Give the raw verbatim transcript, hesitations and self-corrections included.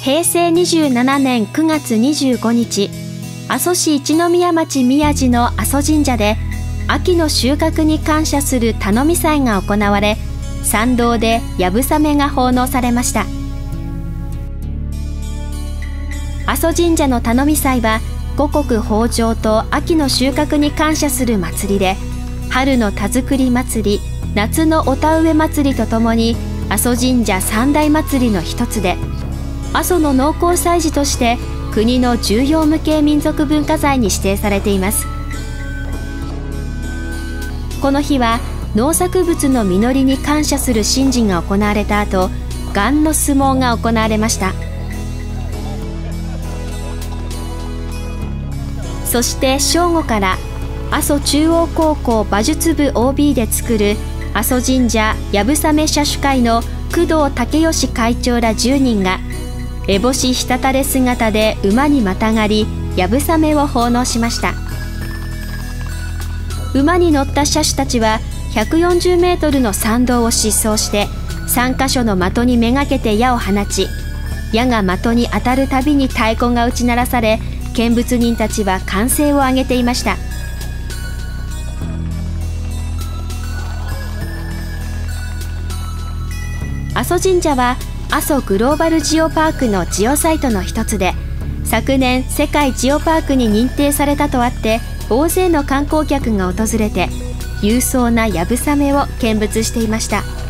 へいせいにじゅうななねんくがつにじゅうごにち、阿蘇市一宮町宮地の阿蘇神社で秋の収穫に感謝する頼み祭が行われ、参道でやぶさめが奉納されました。阿蘇神社の頼み祭は五穀豊穣と秋の収穫に感謝する祭りで、春の田作り祭り、夏のお田植え祭りとともに阿蘇神社三大祭りの一つで、阿蘇の農耕祭事として国の重要無形民族文化財に指定されています。この日は農作物の実りに感謝する神事が行われた後、雁の相撲が行われました。そして正午から阿蘇中央高校馬術部 オービー で作る阿蘇神社やぶさめ社主会の工藤武義会長らじゅうにんが烏帽子ひたたれ姿で馬にまたがり、やぶさめを奉納しました。馬に乗った車手たちはひゃくよんじゅうメートルの参道を疾走してさんかしょの的にめがけて矢を放ち、矢が的に当たるたびに太鼓が打ち鳴らされ、見物人たちは歓声を上げていました。阿蘇神社は阿蘇グローバルジオパークのジオサイトの一つで、昨年世界ジオパークに認定されたとあって、大勢の観光客が訪れて勇壮なやぶさめを見物していました。